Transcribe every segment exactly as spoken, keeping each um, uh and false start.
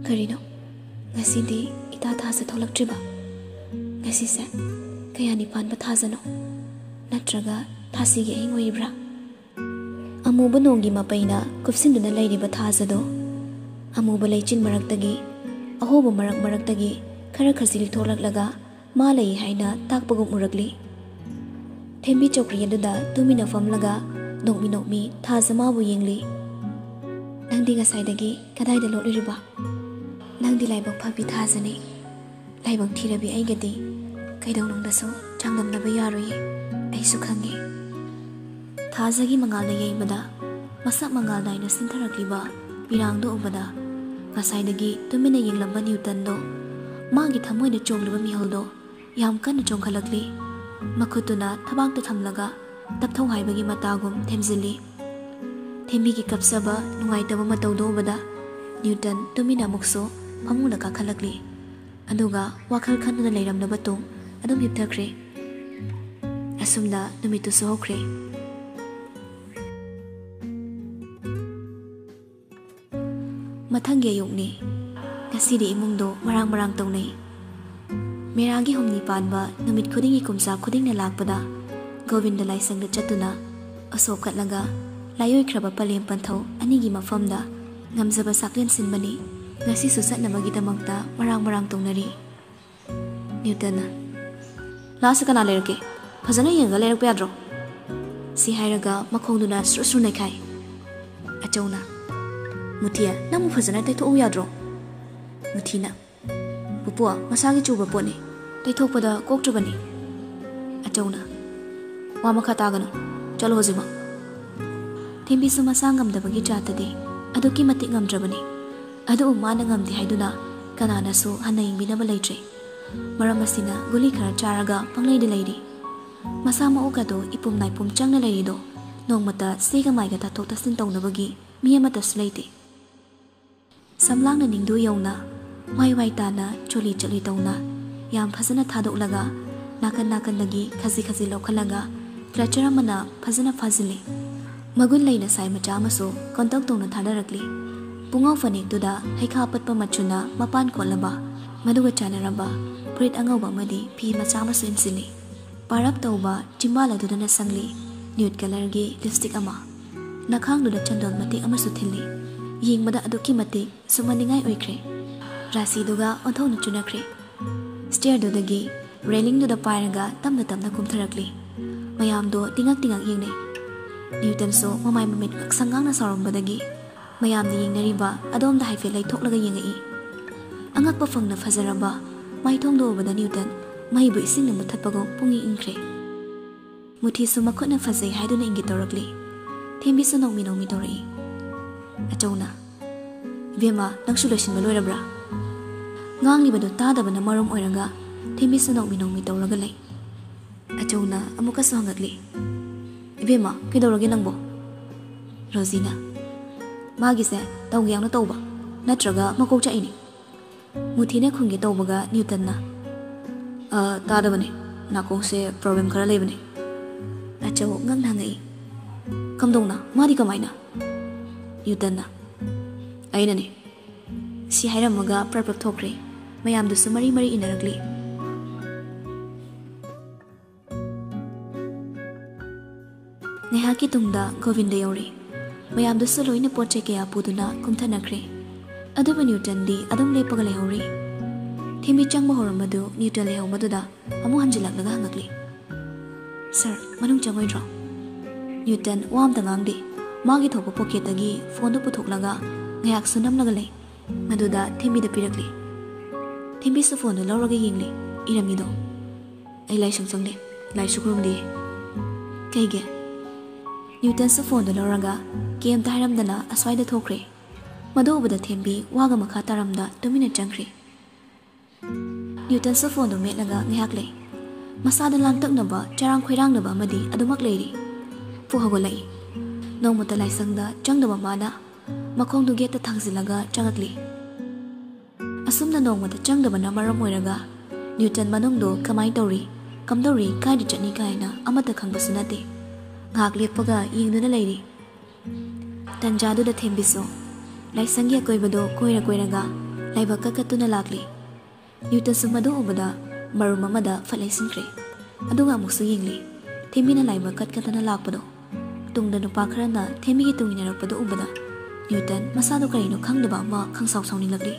Karino, ngasidi ita thasa tholaktriba. Ngasise kaya nipan ba thasano? Natraga thasigi ahing oibra. Amuba nongi mapaina kupsinduna lairiba thasado. Amuba leichin maraktagi, ahoba marak maraktagi khara khasili tholaklaga malai haina takpagum urakli. Thembi chokri aduda tumina famlaga nokmi nokmi thasamabu yengli. Nangdi ngasaidagi kadaida loliriba. Nangdi laibang phabi thasani. Laibang thirabi aigadi kaidong nongdaso changdamnaba yaroye aisu khangi. Thasagi mangalna yeibada masak mangal naina sintharakliba pirangdo ubada ngasaidagi tumina yenglamba Newton do magi thamoina chonglaba miholdo yam kanna chongkhalakli. Makutuna thabakta thamlaga tapthau haibagi matagum themzili. Thembigi kapsaba nungaitaba mataudo ubada Newton tumina mukso phamungda kakhalakli. Aduga wakhal khanuna leiramnaba tung adum hipthakre. Asumda numitu sohokre. Mathangi ayukni ngasidi imungdo marang marang tawnai. Meragi humni panba numit khudingi kumsa khudingna lakpada Govinda laisangda chatuna asok katlaga layoi khraba palem panthau anigi mafamda ngamjaba saklen sinbani ngasi susatnabagi damakta marang marang tongnari. Newton lasa kana lerke phajana yenga lerak yadro si hairaga makhongduna sru sru naikhai. Achona mutia namu phajana taitho yadro. Muthina Pupua masagi chuba pone taithokpada koktrabani. Achona wa makha tagano chalo hojima. Thembi su masangamdabagi chatade aduki matik ngamdrabani. Adu umana ngamdi haiduna kanana su hanna yingbinaba leitre. Maram asina guli khara charaga pangleide leiri. Masama okado ipum naipum changna leirido nongmata sega maiga tathok tasin tawnabagi mi amata sleite. Samlangna ningdu yawna wai wai tana choli choli tauna yam phajana thadoklaga nakan nakan dagi khaji khaji lokhalaga clutcher amana phajana phajili. Magun leina sai macha maso kontak tongna thadarakli. Pungau fanik tuda haikha patpa machuna mapan kolaba maduga chanaraba purit angauba madi phi macha maso insili. Parap tauba chimbala dudana sangli nude color gi lipstick ama nakhang duda chandol mati amasu thilli. Yingmada aduki mati sumaningai oikre. Rasi duga onthau na chunakre. Stair do dagi railing do da pairaga tamna tamna kumtharakli. Mayam do tingak tingak yengne. Newton so mamai mamit sangang na sarombadagi mayam di yengnariba adom da haife lai thoklaga yengai. Angak pa phangna fajaraba mai thong do bada Newton mai bu ising na mathatpago pungi ingkre. Muthi su makhotna fajai haiduna ingi torakli. Thembi su nongmi nongmi torai. Achona Vema nangsu loisinba loirabra. Nganglibado tadabana marom oiraga thembi su nongmi nongmi tawraga lei. Achona amuka su hangakli. Ibema kidawrage nangbo? Rosina magise tawge yangna tawba natraga makok chaini. Muthine khunge tawbaga Newton na a tadabane nakongse problem khara leibane. Achaw ngangna ngai kamdongna madi kamaina. Newton na aina ne si hairamaga praprak thokre mayam du sumari mari inaragli. Nehaki tungda Govinda yori mayam du saloina poche kaya puduna kumthanakre. Aduba Newton di adum lepaga lehori. Thembi changba horamadu Newton lehawmaduda amu hanjilaknaga hangakli. Sir manung changoidro? Newton wamda ngangdi magi thopa pocket agi phone puthoknaga ngayak sunamnaga lei. Maduda Thembi da pirakli. Thembi su phone lawraga yingli iramido. Ai lai sung changde lai sukrumdi. Kaige Newton su phone lawraga game tairamdana aswaida thokre. Madu ubada Thembi waga makha taramda tumina changkre. Newton su phone do metlaga ngayak lei. Masada lamtaknaba charang khoirangnaba amadi adumak leiri. Puhagolai nongmata laisangda changdaba mana makhong du gate thangzilaga changakli. Asumna nongmata changdaba na maram oiraga Newton manungdo kamai tawri kamdori kaidi chani kaina amata khangbasu nate ngak lepaga yingduna leiri. Tanjadu da Thembiso laisangi akoibado koira koiraga laibak kakatuna lakli. Newton sumadu ubada marum amada falai sinkre. Aduga muksu yingli. Themina laibak katkatana lakpado. Tungda nupa kharana themigi tungina rakpado ubada. Newton masado karino khangdaba ma khangsaw sawning lakli.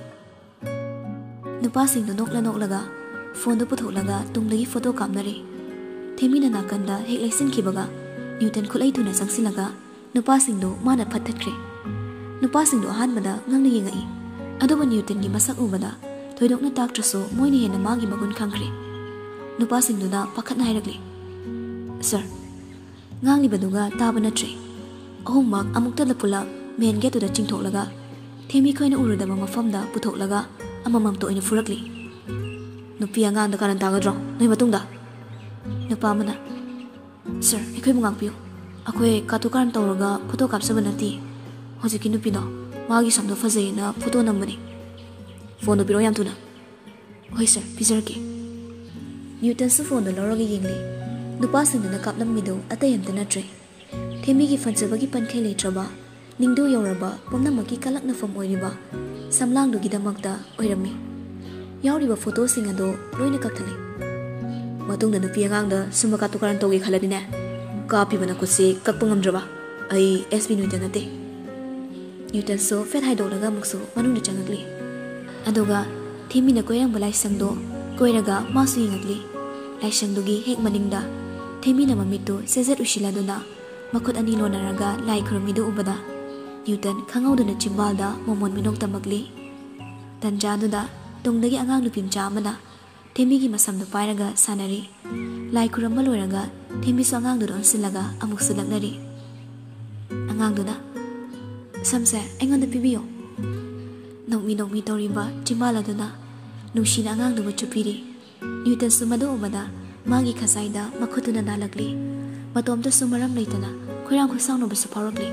Nupa singdo nokla noklaga phone do putholaga tungdagi photo kamnari. Themina nakanda hek laisin khibaga Newton khulai tuna sangsilaga nupa singdo mana phattakhre. Nupa singdo ahanbada ngangna yengai. Aduba Newton gi masak ubada thoidokna taktraso moini hena magi magun khangkhre. Nupa singduna pakhatna hairagli. Sir, ngangli baduga taba natre. Ahummak amukta lapula main gate da chingthoklaga themi khoina urudaba mafamda putholaga amamam to ina furakli. Nupi anganda karan tagadro noi matungda. Nupa mana. Sir, ikhoy mungak piyo. Akoy katukaran tawraga photo kapsaba nati. Hojiki nupi no magi samdo fazay na photo nambani. Phone do piro yam tuna. Hoy sir, pizarki. Newton su phone do loroga yingli. Nupa sinduna kaplam mido atayanta natre. Themi gi fansabagi pankhai letraba ningdo yoraba pomnamaki kalakna fam oiriba samlang do gidamakta oirami. Yauriba photo sing ado loina kakthali. Matungda nupi angangda sumba katukaran tawgi khaladine. Kapi bana kutsi kakpa ngamdraba. Ai S B Newton nate. Newton so fet haidolaga muksu manungda changakli. Aduga themina koirang balai sangdo koiraga masu yingakli. Laisangdugi hek maningda themina mamitu sezet ushiladuna makut ani lonaraga lai khurmidu ubada Newton khangawduna chimbalda momon minok tamakli. Tanjaduda tungdagi angang nupimcha amana themigi masamdu pairaga sanari. Lai khuramba loiraga themi so angangdu onsilaga amuk sulaknari. Angangduna samse aingonda pibiyo. Nokmi nokmi toriba chimbaladuna nushina angangdu chupiri. Newton sumadu ubada magi khasaida makhutuna nalakli. Matomta sumaram leitana khoirang khusangno basu pharakli.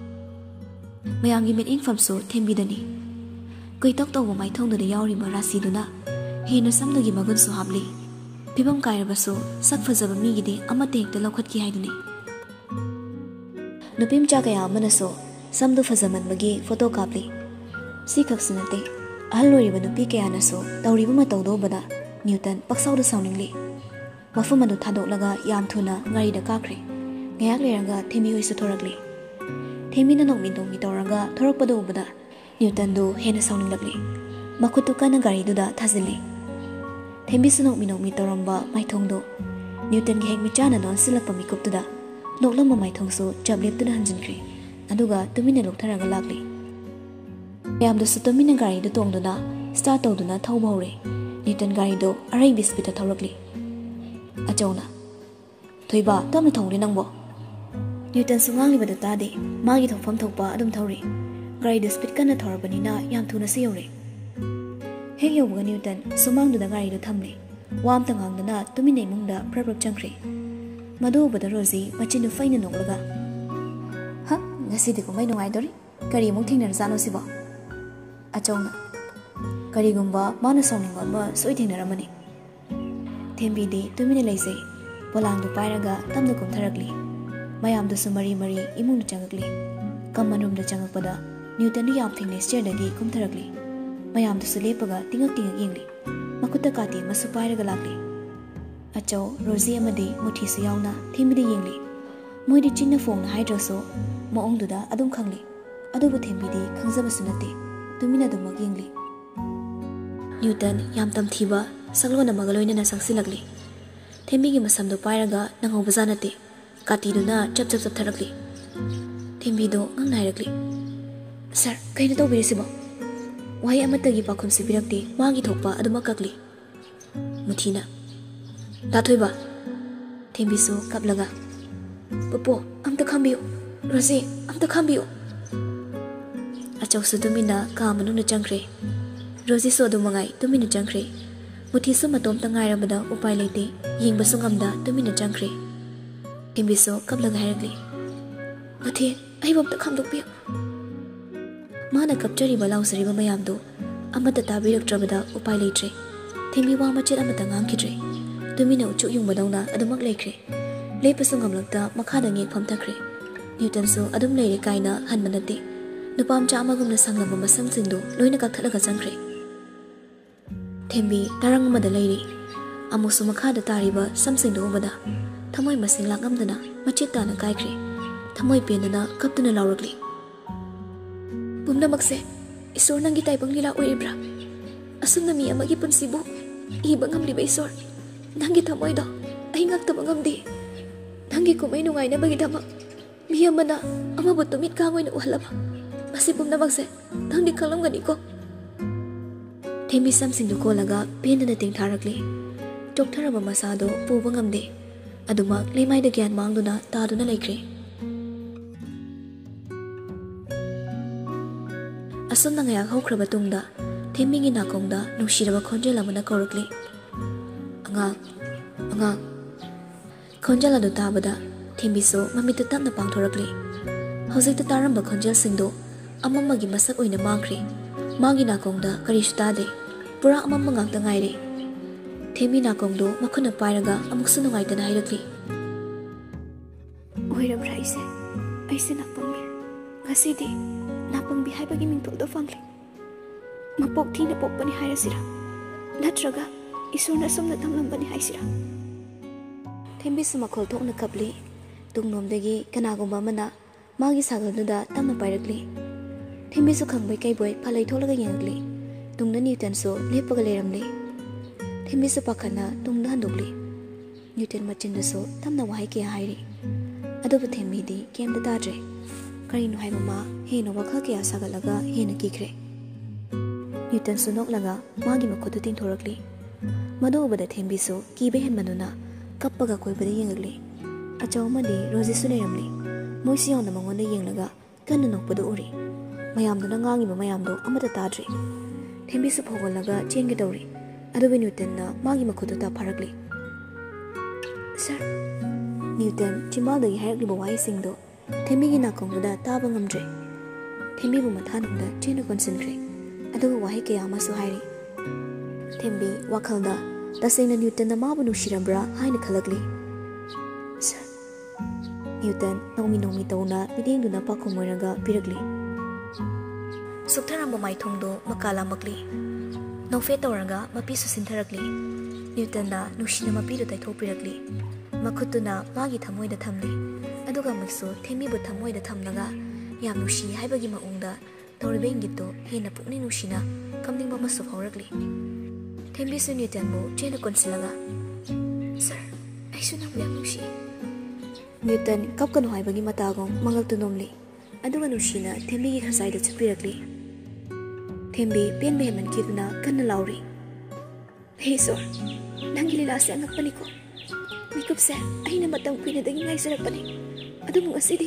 Mayamgi mit infamso thembidani. Koitok tawbo maithongdu da yauriba rasiduna hena samdugi magun so habli. Pibam kairabaso sak fazaba migidi amate hekta lokhatki haiduni. Nupim cha kaya manaso samdu fazamanbagi photo kapli. Si khaksinate ahal loriba nupi kaya naso tawriba matawdo bada Newton paksawda sawningli. Mafum adu thadolaga yam thuna ngari da kakre. Ngayak leraga themi hoisu thorakli. Themi na nokmi nokmi tawraga thorakpada ubada Newton do hena sawninglakli. Makhutu kana gari duda thazili. Themi su nokmi nokmi tawramba maithongdo Newton gi hek michana non silakpa mikuptuda noklama maithongsu chabliptuna hanjinkri. Aduga tumina loktharaga lakli. Yamdo su tumina gari du tongduna start tawduna thawba hore. Newton gari do arai bispita thorakli. Achona Thoiba tamna thongri nangbo. Newton sungang libada tade magi thokfam thokpa adum thori. Gari do speed kana thorabanina yam thuna se yore. Hek yawga Newton sumang du da gari do thamli. Wam tangangdana tumina imungda praprap changkri. Madu bada Rosie machinu faina nonglaga. Ha, ngasidi ko may nungai dori. Kari mong tingnan zano siba. Achona Kari gumba mana sawninga ma soi tingnaramani. Thembidi tumina laisai polangdu pairaga tamda kumtharakli. Mayamdu sumari mari imungdu changakli. Kammanumda changakpada Newton yam thingne chair-dagi kumtharakli. Mayamdu sulepaga tingak tingak yingli. Makuta kati masu pairaga lakli. Achaw Rosie amadi muthi su yauna thembidi yingli. Moidi chinna phone hydroso maongduda adum khangli. Adubu thembidi khangjaba sunate tumina dumag yingli. Newton yam tamthiba saglona magaloina na sangsilagli. Thembigi masamdo pairaga nangawbaza nate katiduna chap chap chap tharakli. Thembido ngangnairakli. Sir, kaina tawbirisibo? Wahi amatagi pakhum sibirakti magi thokpa adumakakli. Muthina Dathoiba Thembiso kaplaga. Popo amta khambiyo. Rosie amta khambiyo. Achaw su tumina ka manungna changkhre. Rosie so adumangai tumina changkhre. Muthi su matom tangairabada upai leite yingbasu ngamda tumina changkhre. Thembiso kaplaga hairagli. Muthi ai bamta khamdokpiyo. Mana kapchariba lausariba mayamdo amata tabiraktrabada upai leitre. Thembi wa machet amata ngangkhidre. Tumina uchu yungbadawna adumak leikre. Leipasu ngamlakta makhada ngek phamthakre. Newton so adum leire kaina hanmanate. Nupam cha amagumna sanglamba masangsindo loina kakthalaga changkhre. ꯊꯦꯝꯕꯤ ꯇꯔꯪ ꯑꯃꯗ ꯂꯩꯔꯤ ꯑꯃꯨꯛꯁꯨ ꯃꯈꯥꯗ ꯇꯥꯔꯤꯕ ꯁꯝꯁꯤꯡꯗꯨ ꯎꯕꯗ ꯊꯃꯣꯏ ꯃꯁꯤꯡ ꯂꯥꯛꯉꯝꯗꯅ ꯃꯆꯦꯠ ꯇꯥꯅ ꯀꯥꯏꯈ꯭ꯔꯦ ꯊꯃꯣꯏ ꯄꯦꯟꯗꯅ ꯀꯞꯇꯨꯅ ꯂꯥꯎꯔꯛꯂꯤ ꯄꯨꯝꯅꯃꯛꯁꯦ ꯏꯁꯣꯔ ꯅꯪꯒꯤ ꯇꯥꯏꯕꯪ ꯂꯤꯂꯥ ꯑꯣꯏꯔꯤꯕ꯭ꯔꯥ ꯑꯁꯨꯝꯅ ꯃꯤ ꯑꯃꯒꯤ ꯄꯨꯟꯁꯤꯕꯨ ꯏꯕ ꯉꯝꯂꯤꯕ ꯏꯁꯣꯔ ꯅꯪꯒꯤ ꯊꯃꯣꯏꯗꯣ ꯑꯩ ꯉꯛꯇꯕ ꯉꯝꯗꯦ ꯅꯪꯒꯤ ꯀꯨꯝꯍꯩ ꯅꯨꯡꯉꯥꯏꯅꯕꯒꯤꯗꯃꯛ ꯃꯤ ꯑꯃꯅ ꯑꯃꯕꯨ ꯇꯨꯃꯤꯠ ꯀꯥꯡ ꯑꯣꯏꯅ ꯎꯍꯜꯂꯕ ꯃꯁꯤ ꯄꯨꯝꯅꯃꯛꯁꯦ ꯅꯪꯗꯤ ꯈꯪꯂꯝꯒꯅꯤꯀꯣ ꯊꯦꯝꯕꯤ ꯁꯝꯁꯤꯡꯗꯨ ꯀꯣꯜꯂꯒ ꯄꯦꯟꯗꯅ ꯇꯦꯡꯊꯥꯔꯛꯂꯤ ꯆꯣꯛꯊꯔꯕ ꯃꯁꯥꯗꯣ ꯄꯨꯕ ꯉꯝꯗꯦ ꯑꯗꯨꯃꯛ ꯂꯩꯃꯥꯏꯗ ꯒ꯭ꯌꯥꯟ ꯃꯥꯡꯗꯨꯅ ꯇꯥꯗꯨꯅ ꯂꯩꯈ꯭ꯔꯦ ꯑꯁꯨꯝꯅ ꯉꯥꯏꯍꯥꯛ ꯍꯧꯈ꯭ꯔꯕ ꯇꯨꯡꯗ ꯊꯦꯝꯕꯤꯒꯤ ꯅꯥꯀꯣꯡꯗ ꯅꯨꯡꯁꯤꯔꯕ ꯈꯣꯟꯖꯦꯜ ꯑꯃꯅ ꯀꯧꯔꯛꯂꯤ ꯑꯉꯥꯡ ꯑꯉꯥꯡ ꯈꯣꯟꯖꯦꯜ ꯑꯗꯨ ꯇꯥꯕꯗ ꯊꯦꯝꯕꯤꯁꯨ ꯃꯃꯤꯠꯇꯨ ꯇꯞꯅ ꯄꯥꯡꯊꯣꯔꯛꯂꯤ ꯍꯧꯖꯤꯛꯇ ꯇꯥꯔꯝꯕ ꯈꯣꯟꯖꯦꯜꯁꯤꯡꯗꯨ ꯑꯃꯝꯕꯒꯤ ꯃꯁꯛ ꯑꯣꯏꯅ ꯃꯥꯡꯈ꯭ꯔꯦ ꯃꯥꯒꯤ ꯅꯥꯀꯣꯡꯗ ꯀꯔꯤꯁꯨ ꯇꯥꯗꯦ ꯄꯨꯔꯥ ꯑꯃꯝꯕ ꯉꯥꯛꯇ ꯉꯥꯏꯔꯦ ꯊꯦꯝꯕꯤ ꯅꯥꯀꯣꯡꯗꯨ ꯃꯈꯨꯠꯅ ꯄꯥꯏꯔꯒ ꯑꯃꯨꯛꯁꯨ ꯅꯨꯡꯉꯥꯏꯇꯅ ꯍꯥꯏꯔꯛꯂꯤ ꯑꯣꯏꯔꯕ꯭ꯔꯥ ꯑꯩꯁꯦ ꯑꯩꯁꯦ ꯅꯥꯄꯪꯕꯤ ꯉꯁꯤꯗꯤ ꯅꯥꯄꯪꯕꯤ ꯍꯥꯏꯕꯒꯤ ꯃꯤꯡꯊꯣꯜꯗꯣ ꯐꯪꯂꯦ ꯃꯄꯣꯛ ꯊꯤꯅ ꯄꯣꯛꯄꯅꯤ ꯍꯥꯏꯔꯁꯤꯔꯥ ꯅꯠꯇ꯭ꯔꯒ ꯏꯁꯣꯔꯅ ꯑꯁꯨꯝꯅ ꯇꯝꯂꯝꯕꯅꯤ ꯍꯥꯏꯁꯤꯔꯥ ꯊꯦꯝꯕꯤꯁꯨ ꯃꯈꯣꯜ ꯊꯣꯛꯅ ꯀꯞꯂꯤ ꯇꯨꯡꯂꯣꯝꯗꯒꯤ ꯀꯅꯥꯒꯨꯝꯕ ꯑꯃꯅ ꯃꯥꯒꯤ ꯁꯥꯒꯜꯗꯨꯗ ꯇꯞꯅ ꯄꯥꯏꯔꯛꯂꯤ ꯊꯦꯝꯕꯤꯁꯨ ꯈꯪꯕꯣꯏ ꯀꯩꯕꯣꯏ ꯐꯂꯩ ꯊꯣꯛꯂꯒ ꯌꯦꯡꯉꯛꯂꯤ ꯇꯨꯡꯗ ꯅ꯭ꯌꯨꯇꯟꯁꯨ ꯂꯦꯞꯄꯒ ꯂꯩꯔꯝꯂꯤ ꯊꯦꯝꯕꯤꯁꯨ ꯄꯥꯈꯠꯅ ꯇꯨꯡꯗ ꯍꯟꯗꯣꯛꯂꯤ ꯅ꯭ꯌꯨꯇꯟ ꯃꯆꯤꯟꯗꯁꯨ ꯇꯞꯅ ꯋꯥꯍꯩ ꯀꯌꯥ ꯍꯥꯏꯔꯤ ꯑꯗꯨꯕꯨ ꯊꯦꯝꯕꯤꯗꯤ ꯀꯩꯝꯇ ꯇꯥꯗ꯭ꯔꯦ ꯀꯔꯤꯅꯣ ꯍꯥꯏꯕ ꯃꯥ ꯍꯦꯟꯅ ꯋꯥꯈꯜ ꯀꯌꯥ ꯁꯥꯒꯠꯂꯒ ꯍꯦꯟꯅ ꯀꯤꯈ꯭ꯔꯦ ꯅ꯭ꯌꯨꯇꯟꯁꯨ ꯅꯣꯛꯂꯒ ꯃꯥꯒꯤ ꯃꯈꯨꯠꯇꯨ ꯇꯤꯡꯊꯣꯔꯛꯂꯤ ꯃꯗꯨ ꯎꯕꯗ ꯊꯦꯝꯕꯤꯁꯨ ꯀꯤꯕ ꯍꯦꯟꯃꯟꯗꯨꯅ ꯀꯞꯄꯒ ꯀꯣꯏꯕꯗ ꯌꯦꯡꯉꯛꯂꯤ ꯑꯆꯧ ꯑꯃꯗꯤ ꯔꯣꯖꯤꯁꯨ ꯂꯩꯔꯝꯂꯤ ꯃꯣꯏꯁꯨ ꯌꯥꯎꯅ ꯃꯉꯣꯟꯗ ꯌꯦꯡꯂꯒ ꯀꯟꯅ ꯅꯣꯛꯄꯗꯨ ꯎꯔꯤ ꯃꯌꯥꯝꯗꯨꯅ ꯉꯥꯡꯉꯤꯕ ꯃꯌꯥꯝꯗꯣ ꯑꯃꯠꯇ ꯇꯥꯗ꯭ꯔꯤ ꯊꯦꯝꯕꯤꯁꯨ ꯐꯥꯎꯒꯠꯂꯒ ꯆꯦꯟꯒꯦ ꯇꯧꯔꯤ ꯑꯗꯨꯕꯨ ꯅ꯭ꯌꯨꯇꯟꯅ ꯃꯥꯒꯤ ꯃꯈꯨꯠꯇꯨ ꯇꯥꯐꯥꯔꯛꯂꯤ ꯁꯥꯔ ꯅ꯭ꯌꯨꯇꯟ ꯆꯤꯝꯕꯥꯜꯗꯒꯤ ꯍꯥꯏꯔꯛꯂꯤꯕ ꯋꯥꯍꯩꯁꯤꯡꯗꯣ ꯊꯦꯝꯕꯤꯒꯤ ꯅꯥꯀꯣꯡꯗꯨꯗ ꯇꯥꯕ ꯉꯝꯗ꯭ꯔꯦ ꯊꯦꯝꯕꯤꯕꯨ ꯃꯊꯥꯅꯨꯡꯗ ꯆꯦꯟꯅ ꯀꯣꯟꯁꯤꯟꯈ꯭ꯔꯦ ꯑꯗꯨꯒ ꯋꯥꯍꯩ ꯀꯌꯥ ꯑꯃꯁꯨ ꯍꯥꯏꯔꯤ ꯊꯦꯝꯕꯤ ꯋꯥꯈꯜꯗ ꯇꯁꯦꯡꯅ ꯅ꯭ꯌꯨꯇꯟꯅ ꯃꯥꯕꯨ ꯅꯨꯡꯁꯤꯔꯝꯕ꯭ꯔꯥ ꯍꯥꯏꯅ ꯈꯜꯂꯛꯂꯤ ꯁꯥꯔ ꯅ꯭ꯌꯨꯇꯟ ꯅꯣꯡꯃꯤ ꯅꯣꯡꯃꯤ ꯇꯧꯅ ꯃꯤꯠꯌꯦꯡꯗꯨꯅ ꯄꯥꯈꯨꯝ ꯑꯣꯏꯔꯒ ꯄꯤꯔꯛꯂꯤ ꯁꯨꯛꯊꯔꯝꯕ ꯃꯥꯏꯊꯣꯡꯗꯣ ꯃꯀꯥ ꯂꯥꯝꯃꯛꯂꯤ ꯅꯣꯛꯐꯦꯠ ꯇꯧꯔꯒ ꯃꯄꯤꯁꯨ ꯁꯤꯟꯊꯔꯛꯂꯤ ꯅ꯭ꯌꯨꯇꯟꯅ ꯅꯨꯡꯁꯤꯅ ꯃꯄꯤꯗꯨ ꯇꯩꯊꯣꯛꯄꯤꯔꯛꯂꯤ ꯃꯈꯨꯠꯇꯨꯅ ꯃꯥꯒꯤ ꯊꯃꯣꯏꯗ ꯊꯝꯂꯤ ꯑꯗꯨꯒ ꯑꯃꯨꯛꯁꯨ ꯊꯦꯝꯕꯤꯕꯨ ꯊꯃꯣꯏꯗ ꯊꯝꯂꯒ ꯌꯥꯝ ꯅꯨꯡꯁꯤ ꯍꯥꯏꯕꯒꯤ ꯃꯑꯣꯡꯗ ꯇꯧꯔꯤꯕ ꯏꯪꯒꯤꯠꯇꯨ ꯍꯦꯟꯅ ꯄꯨꯛꯅꯤꯡ ꯅꯨꯡꯁꯤꯅ ꯀꯝꯅꯤꯡꯕ ꯑꯃꯁꯨ ꯐꯥꯎꯔꯛꯂꯤ ꯊꯦꯝꯕꯤꯁꯨ ꯅ꯭ꯌꯨꯇꯟꯕꯨ ꯆꯦꯟꯅ ꯀꯣꯟꯁꯤꯜꯂꯒ ꯁꯥꯔ ꯑꯩꯁꯨ ꯅꯪꯕꯨ ꯌꯥꯝ ꯅꯨꯡꯁꯤ ꯅ꯭ꯌꯨꯇꯟ ꯀꯞꯀꯅꯨ ꯍꯥꯏꯕꯒꯤ ꯃꯇꯥꯒꯨꯝ ꯃꯉꯛꯇꯨ ꯅꯣꯝꯂꯤ ꯑꯗꯨꯒ ꯅꯨꯡꯁꯤꯅ ꯊꯦꯝꯕꯤꯒꯤ ꯈꯖꯥꯏꯗ ꯆꯨꯞꯄꯤꯔꯛꯂꯤ ꯊꯦꯝꯕꯤ ꯄꯦꯟꯕ ꯍꯦꯟꯃꯟꯈꯤꯗꯨꯅ ꯀꯟꯅ ꯂꯥꯎꯔꯤ ꯍꯦ ꯏꯁꯣꯔ ꯅꯪꯒꯤ ꯂꯤꯂꯥꯁꯦ ꯑꯉꯛꯄꯅꯤꯀꯣ ꯃꯤꯀꯨꯞꯁꯦ ꯑꯩꯅ ꯃꯇꯝ ꯀꯨꯏꯅꯗꯒꯤ ꯉꯥꯏꯖꯔꯛꯄꯅꯤ ꯑꯗꯨꯕꯨ ꯉꯁꯤꯗꯤ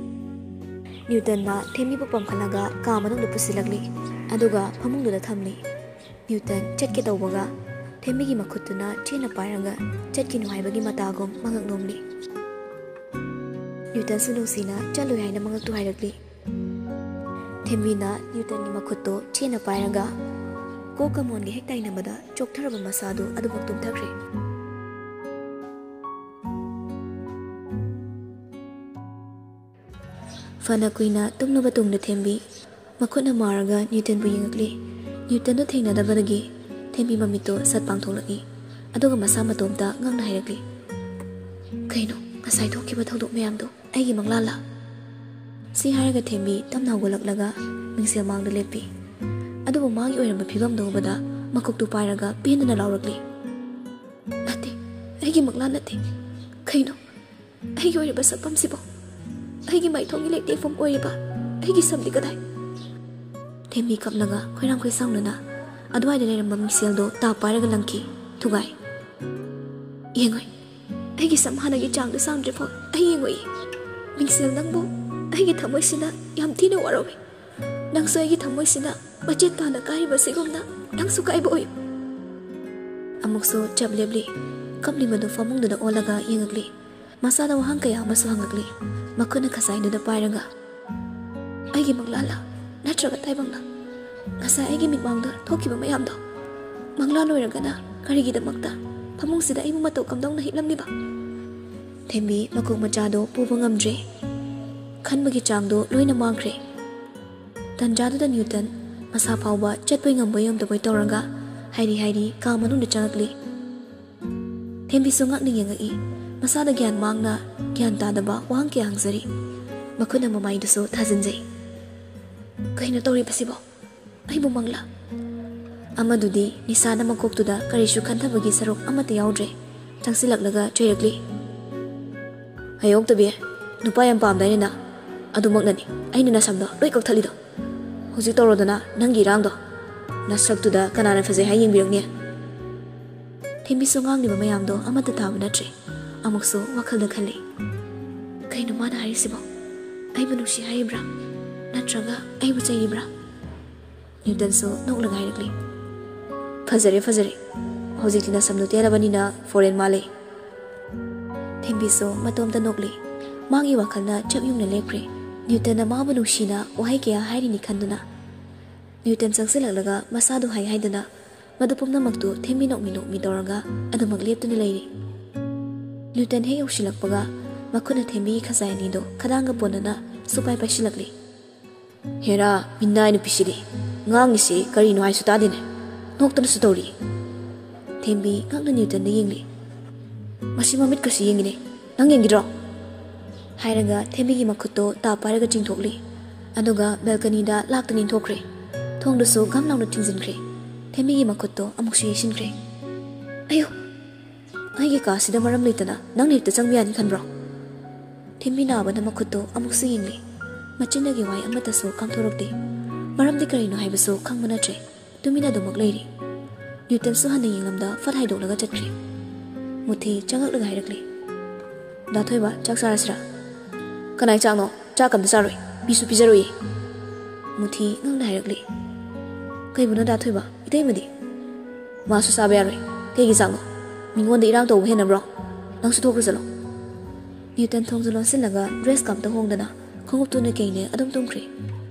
ꯅ꯭ꯌꯨꯇꯟꯅ ꯊꯦꯝꯕꯤꯕꯨ ꯄꯝꯈꯠꯂꯒ ꯀꯥ ꯃꯅꯨꯡꯗ ꯄꯨꯁꯤꯜꯂꯛꯂꯤ ꯑꯗꯨꯒ ꯐꯃꯨꯡꯗꯨꯗ ꯊꯝꯂꯤ ꯅ꯭ꯌꯨꯇꯟ ꯆꯠꯀꯦ ꯇꯧꯕꯒ ꯊꯦꯝꯕꯤꯒꯤ ꯃꯈꯨꯠꯇꯨꯅ ꯆꯦꯟꯅ ꯄꯥꯏꯔꯒ ꯆꯠꯈꯤꯅꯨ ꯍꯥꯏꯕꯒꯤ ꯃꯇꯥꯒꯨꯝ ꯃꯉꯛ ꯅꯣꯝꯂꯤ ꯅ꯭ꯌꯨꯇꯟꯁꯨ ꯅꯨꯡꯁꯤꯅ ꯆꯠꯂꯣꯏ ꯍꯥꯏꯅ ꯃꯉꯛꯇꯨ ꯍꯥꯏꯔꯛꯂꯤ ꯊꯦꯝꯕꯤꯅ ꯅ꯭ꯌꯨꯇꯟꯒꯤ ꯃꯈꯨꯠꯇꯨ ꯆꯦꯟꯅ ꯄꯥꯏꯔꯒ ꯀꯣꯛꯀ ꯃꯣꯟꯒ ꯍꯦꯛ ꯇꯥꯏꯅꯕꯗ ꯆꯣꯛꯊꯔꯕ ꯃꯁꯥꯗꯨ ꯑꯗꯨꯃꯛ ꯇꯨꯝꯊꯈ꯭ꯔꯦ ꯐꯅ ꯀꯨꯏꯅ ꯇꯨꯝꯂꯕ ꯇꯨꯡꯗ ꯊꯦꯝꯕꯤ ꯃꯈꯨꯠꯅ ꯃꯥꯔꯒ ꯅ꯭ꯌꯨꯇꯟꯕꯨ ꯌꯦꯡꯉꯛꯂꯤ ꯅ꯭ꯌꯨꯇꯟꯗꯨ ꯊꯦꯡꯅꯗꯕꯗꯒꯤ ꯊꯦꯝꯕꯤ ꯃꯃꯤꯠꯇꯨ ꯁꯠ ꯄꯥꯡꯊꯣꯛꯂꯛꯏ ꯑꯗꯨꯒ ꯃꯁꯥ ꯃꯇꯣꯝꯇ ꯉꯛꯅ ꯍꯥꯏꯔꯛꯂꯤ ꯀꯩꯅꯣ ꯉꯁꯥꯏ ꯊꯣꯛꯈꯤꯕ ꯊꯧꯗꯣꯛ ꯃꯌꯥꯝꯗꯣ ꯑꯩꯒꯤ ꯃꯪꯂꯥꯟꯂꯥ ꯁꯤ ꯍꯥꯏꯔꯒ ꯊꯦꯝꯕꯤ ꯇꯞꯅ ꯍꯧꯒꯠꯂꯛꯂꯒ ꯃꯤꯡꯁꯦꯜ ꯃꯥꯡꯗ ꯂꯦꯞꯄꯤ ꯑꯗꯨꯕꯨ ꯃꯥꯒꯤ ꯑꯣꯏꯔꯝꯕ ꯐꯤꯕꯝꯗꯨ ꯎꯕꯗ ꯃꯀꯣꯛꯇꯨ ꯄꯥꯏꯔꯒ ꯄꯦꯟꯗꯅ ꯂꯥꯎꯔꯛꯂꯤ ꯅꯠꯇꯦ ꯑꯩꯒꯤ ꯃꯪꯂꯥꯟ ꯅꯠꯇꯦ ꯀꯩꯅꯣ ꯑꯩꯒꯤ ꯑꯣꯏꯔꯤꯕ ꯁꯛꯐꯝꯁꯤꯕꯣ ꯑꯩꯒꯤ ꯃꯥꯏꯊꯣꯡꯒꯤ ꯂꯩꯇꯦꯡꯐꯝ ꯑꯣꯏꯔꯤꯕ ꯑꯩꯒꯤ ꯁꯝꯗꯤ ꯀꯗꯥꯏ ꯊꯦꯝꯕꯤ ꯀꯞꯂꯒ ꯈꯣꯏꯔꯥꯡ ꯈꯣꯏꯁꯥꯎꯅꯅ ꯑꯗꯨꯋꯥꯏꯗ ꯂꯩꯔꯝꯕ ꯃꯤꯡꯁꯦꯜꯗꯣ ꯇꯥꯞ ꯄꯥꯏꯔꯒ ꯂꯪꯈꯤ ꯊꯨꯒꯥꯏ ꯌꯦꯡꯉꯣꯏ ꯑꯩꯒꯤ ꯁꯝ ꯍꯥꯟꯅꯒꯤ ꯆꯥꯡꯗ ꯁꯥꯡꯗ꯭ꯔꯤꯐꯥꯎ ꯑꯩ ꯌꯦꯡꯉꯣꯏ ꯃꯤꯡꯁꯦꯜ ꯅꯪꯕꯨ ꯑꯩꯒꯤ ꯊꯃꯣꯏꯁꯤꯅ ꯌꯥꯝ ꯊꯤꯅ ꯋꯥꯔꯧꯏ ꯅꯪꯁꯨ ꯑꯩꯒꯤ ꯊꯃꯣꯏꯁꯤꯅ ꯃꯆꯦꯠ ꯇꯥꯅ ꯀꯥꯏꯔꯤꯕꯁꯤꯒꯨꯝꯅ ꯅꯪꯁꯨ ꯀꯥꯏꯕ ꯑꯣꯏꯌꯨ ꯑꯃꯨꯛꯁꯨ ꯆꯞ ꯂꯦꯞꯂꯤ ꯀꯞꯂꯤꯕꯗꯨ ꯐꯃꯨꯡꯗꯨꯗ ꯑꯣꯜꯂꯒ ꯌꯦꯡꯉꯛꯂꯤ ꯃꯁꯥꯗ ꯋꯥꯍꯪ ꯀꯌꯥ ꯑꯃꯁꯨ ꯍꯪꯉꯛꯂꯤ ꯃꯈꯨꯠꯅ ꯈꯖꯥꯏꯗꯨꯗ ꯄꯥꯏꯔꯒ ꯑꯩꯒꯤ ꯃꯪꯂꯥꯟꯂꯥ ꯅꯠꯇ꯭ꯔꯒ ꯇꯥꯏꯕꯪꯂꯥ ꯉꯁꯥꯏ ꯑꯩꯒꯤ ꯃꯤꯠꯃꯥꯡꯗ ꯊꯣꯛꯈꯤꯕ ꯃꯌꯥꯝꯗꯣ ꯃꯪꯂꯥꯟ ꯑꯣꯏꯔꯒꯅ ꯀꯔꯤꯒꯤꯗꯃꯛꯇ ꯐꯃꯨꯡꯁꯤꯗ ꯑꯩꯕꯨ ꯃꯇꯧ ꯀꯝꯗꯧꯅ ꯍꯤꯞꯂꯝꯂꯤꯕ ꯊꯦꯝꯕꯤ ꯃꯀꯣꯛ ꯃꯆꯥꯗꯣ ꯄꯨꯕ ꯉꯝꯗ꯭ꯔꯦ ꯈꯟꯕꯒꯤ ꯆꯥꯡꯗꯣ ꯂꯣꯏꯅ ꯃꯥꯡꯈ꯭ꯔꯦ ꯇꯟꯖꯥꯗꯨꯗ ꯅ꯭ꯌꯨꯇꯟ ꯃꯁꯥ ꯐꯥꯎꯕ ꯆꯠꯄꯣꯏ ꯉꯝꯕꯣꯏ ꯉꯝꯗꯕꯣꯏ ꯇꯧꯔꯒ Hairi hairi ka manung da changakli. Thembi so ngak ning yangai masa da gyan mangna gyan ta da ba wang ke hangzari. Makuna mamai du so thajinjai. Kaina tori pasibo. Ai bu mangla. Amadudi nisa na makok tu da karishu khantha bagi sarok amata yaudre. Tangsilak laga choyakli. Ayok tabi nupa yam pam dai na. Adu magnani aina na samdo loi kak thali do. Hojik toro dana nangi rang do. Nasrak tu da kanana fazai hai yeng birang ni. Thembi so ngang ni ba mayam do amata tabu na tre. Amuk so wakal da khali. Kaina mana hari sibo. Ai bu nusi hai bra. Natraga ai bu chai bra. Newton so nok lagai rakli. Fazare fazare. Hojik tina samno tela bani na foreign male. Thembi so matom ta nokli. Mangi wakal na chap yung na lepre. Newton na ma bu nusi na wahai kya hari ni khanduna. Newton sangsilak laga masadu hai hai dana. Madupum na magtu thembi nok minok mi doraga adu maglep tu ni lairi. Newton he ushilak paga makuna thembi khazai ni do khadanga ponana supai paishilakli. Hera minna inu pisiri ngang ni si kari no hai su ta dine. Nok tan su tori. Thembi ngak na Newton na yingli. Masi mamit kasi yingine. Nang yengi dro. Hairaga thembi gi makutto ta paraga chingthokli. Aduga balcony da laktanin thokre. Thong du so gam launa tingzinkre. Thembi gi makutto amuk su yesinkre. Ayo. Ai gi ka sida maram leitana nang lepta changmiani khanbro. Thembi na ba na makutto amuk su yingli. Machinna gi wai amata so kangthorokte. Maram di kari no hai baso khangmana tre. Tumina do mak leiri. Newton su hana yinglamda fat hai dok laga chatkre. Muthi changak laga hairakli. Da thoiba chak sarasra. Kanai chang no cha kam da saroi. Bisu pijaroi. Muthi ngang na hairakli. Kai buna da thoiba itei madi. Ma su sabe yaroi. Kai gi chang no. Mingon da irang to bu hena bro. Nang su thokru salo. Newton thong zulon silaga dress kam ta hongdana. Khongup tu na kaine adum tumkre.